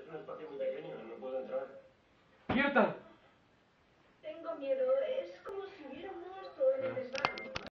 un espacio muy pequeño, no puedo entrar. ¡Kirtan! Tengo miedo.